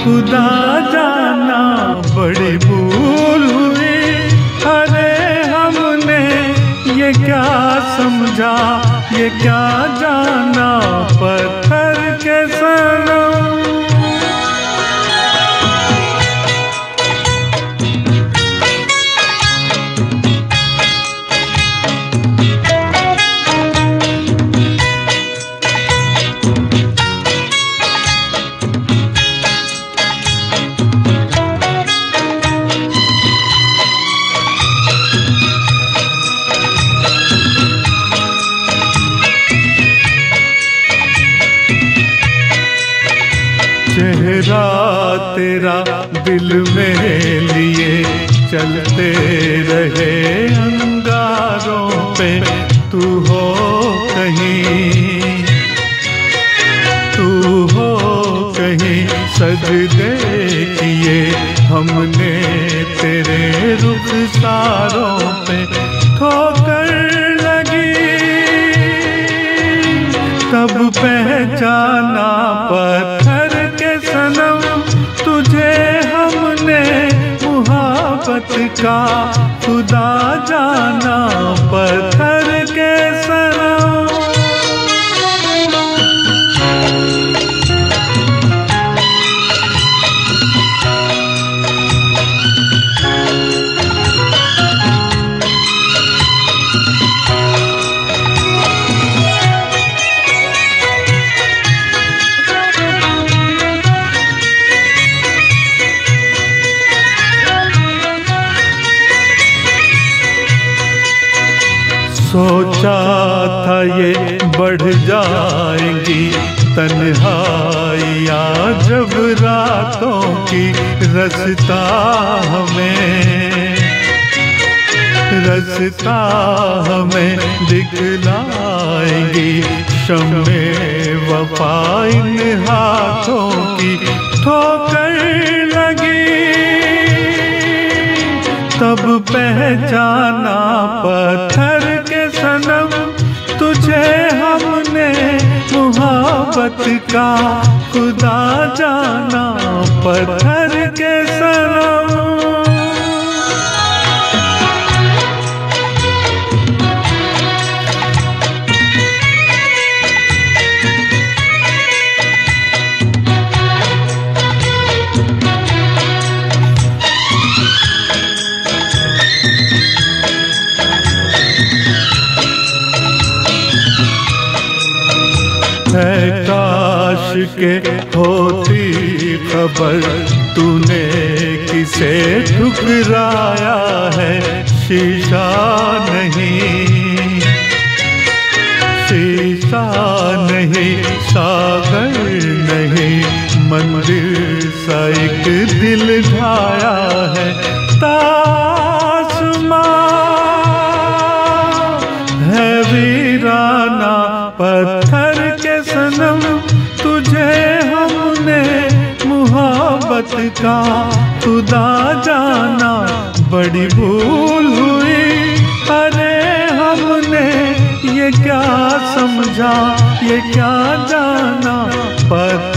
खुदा जाना बड़ी भूल हुई। अरे हमने ये क्या समझा, ये क्या जाना पत्थर के सनम। चेहरा तेरा दिल में लिए चलते रहे अंगारों पे, तू हो कहीं, तू हो कहीं सजदे किए हमने तेरे रुखसारों पे। ठोकर लगी तब पहचाना पत्थर के सनम, तुझे हमने मुहब्बत का खुदा जाना पत्थर के सनम। सोचा था ये बढ़ जाएंगी तन्हाइयाँ जब रातों की, रास्ता हमें दिखलाएंगी शम्मे वफा इन हाथों की। ठोकर लगी तब पहचाना पत्थर के सनम, तुझे हमने मुहब्बत का खुदा जाना पत्थर के सनम। है काश के होती खबर, तूने किसे ठुकराया है। शीशा नहीं, शीशा नहीं, सागर नहीं, मंदिर सा एक दिल ढाया है। तासमां है वीराना पत्थर के सनम, तुझे हमने मुहब्बत का खुदा जाना बड़ी भूल हुई। अरे हमने ये क्या समझा, ये क्या जाना